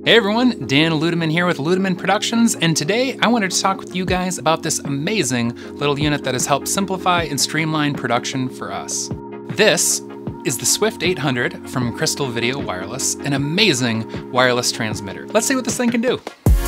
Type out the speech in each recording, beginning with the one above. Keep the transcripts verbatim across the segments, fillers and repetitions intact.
Hey everyone, Dan Ludeman here with Ludeman Productions, and today I wanted to talk with you guys about this amazing little unit that has helped simplify and streamline production for us. This is the Swift eight hundred from Crystal Video Wireless, an amazing wireless transmitter. Let's see what this thing can do.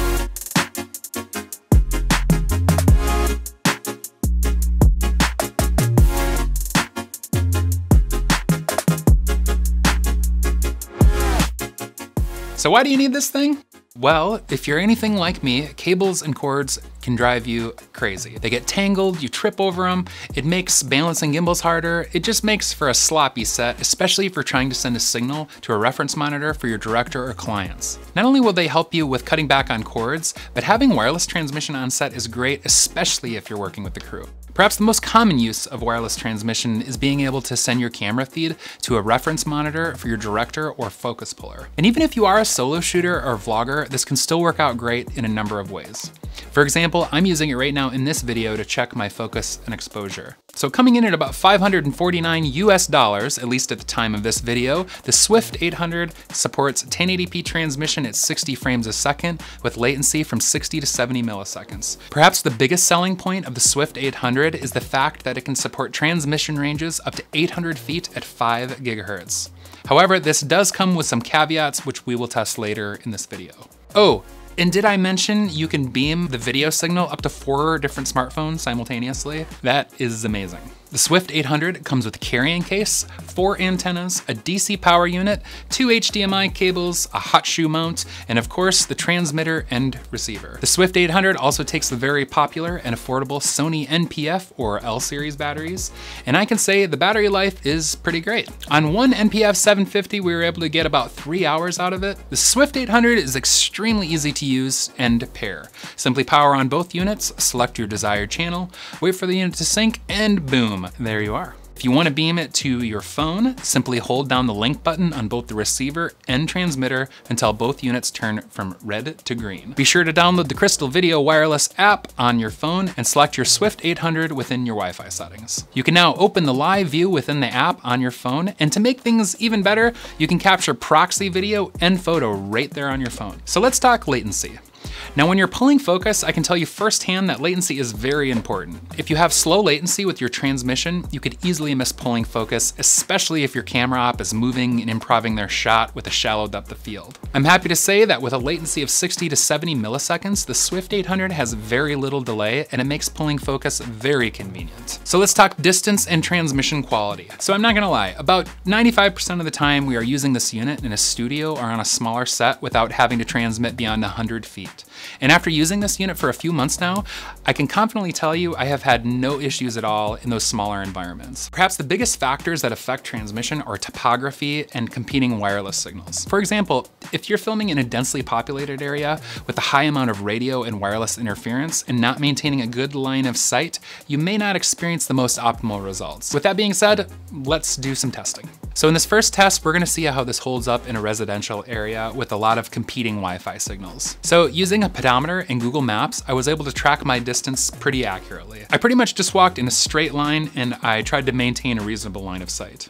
So why do you need this thing? Well, if you're anything like me, cables and cords can drive you crazy. They get tangled, you trip over them, it makes balancing gimbals harder, it just makes for a sloppy set, especially if you're trying to send a signal to a reference monitor for your director or clients. Not only will they help you with cutting back on cords, but having wireless transmission on set is great, especially if you're working with the crew. Perhaps the most common use of wireless transmission is being able to send your camera feed to a reference monitor for your director or focus puller. And even if you are a solo shooter or vlogger, this can still work out great in a number of ways. For example, I'm using it right now in this video to check my focus and exposure. So coming in at about five hundred forty-nine U S dollars, at least at the time of this video, the Swift eight hundred supports ten eighty p transmission at sixty frames a second with latency from sixty to seventy milliseconds. Perhaps the biggest selling point of the Swift eight hundred is the fact that it can support transmission ranges up to eight hundred feet at five gigahertz. However, this does come with some caveats, which we will test later in this video. Oh, and did I mention you can beam the video signal up to four different smartphones simultaneously? That is amazing. The Swift eight hundred comes with a carrying case, four antennas, a D C power unit, two H D M I cables, a hot shoe mount, and of course the transmitter and receiver. The Swift eight hundred also takes the very popular and affordable Sony N P F or L series batteries, and I can say the battery life is pretty great. On one N P F seven fifty, we were able to get about three hours out of it. The Swift eight hundred is extremely easy to use and pair. Simply power on both units, select your desired channel, wait for the unit to sync, and boom. There you are. If you want to beam it to your phone, simply hold down the link button on both the receiver and transmitter until both units turn from red to green. Be sure to download the Crystal Video Wireless app on your phone and select your Swift eight hundred within your Wi-Fi settings. You can now open the live view within the app on your phone, and to make things even better, you can capture proxy video and photo right there on your phone. So let's talk latency. Now, when you're pulling focus, I can tell you firsthand that latency is very important. If you have slow latency with your transmission, you could easily miss pulling focus, especially if your camera op is moving and improving their shot with a shallow depth of field. I'm happy to say that with a latency of sixty to seventy milliseconds, the Swift eight hundred has very little delay, and it makes pulling focus very convenient. So let's talk distance and transmission quality. So I'm not gonna lie, about ninety-five percent of the time we are using this unit in a studio or on a smaller set without having to transmit beyond one hundred feet. And after using this unit for a few months now, I can confidently tell you I have had no issues at all in those smaller environments. Perhaps the biggest factors that affect transmission are topography and competing wireless signals. For example, if you're filming in a densely populated area with a high amount of radio and wireless interference and not maintaining a good line of sight, you may not experience the most optimal results. With that being said, let's do some testing. So in this first test, we're gonna see how this holds up in a residential area with a lot of competing Wi-Fi signals. So using a pedometer and Google Maps, I was able to track my distance pretty accurately. I pretty much just walked in a straight line, and I tried to maintain a reasonable line of sight.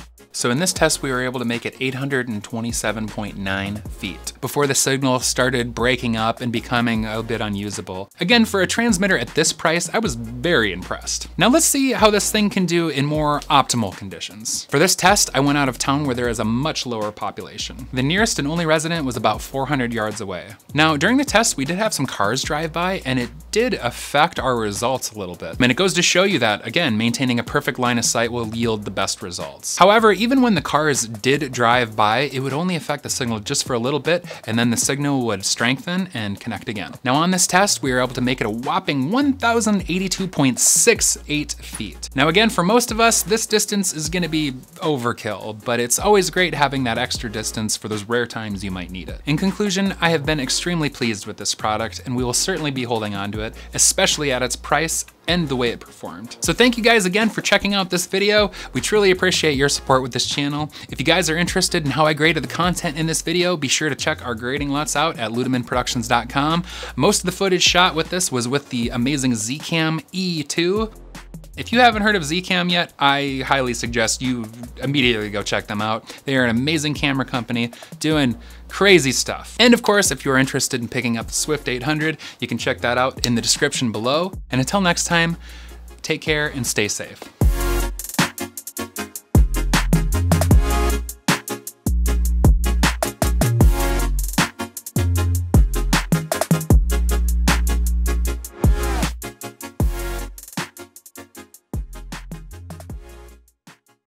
So in this test, we were able to make it eight hundred twenty-seven point nine feet before the signal started breaking up and becoming a bit unusable. Again, for a transmitter at this price, I was very impressed. Now let's see how this thing can do in more optimal conditions. For this test, I went out of town where there is a much lower population. The nearest and only resident was about four hundred yards away. Now, during the test, we did have some cars drive by, and it did affect our results a little bit. I mean, it goes to show you that, again, maintaining a perfect line of sight will yield the best results. However, even when the cars did drive by, it would only affect the signal just for a little bit, and then the signal would strengthen and connect again. Now on this test, we were able to make it a whopping one thousand eighty-two point six eight feet. Now again, for most of us, this distance is gonna be overkill, but it's always great having that extra distance for those rare times you might need it. In conclusion, I have been extremely pleased with this product, and we will certainly be holding on to it, especially at its price and the way it performed. So thank you guys again for checking out this video. We truly appreciate your support with this channel. If you guys are interested in how I graded the content in this video, be sure to check our grading L U Ts out at ludeman productions dot com. Most of the footage shot with this was with the amazing Z Cam E two. If you haven't heard of Zcam yet, I highly suggest you immediately go check them out. They are an amazing camera company doing crazy stuff. And of course, if you're interested in picking up the Swift eight hundred, you can check that out in the description below. And until next time, take care and stay safe.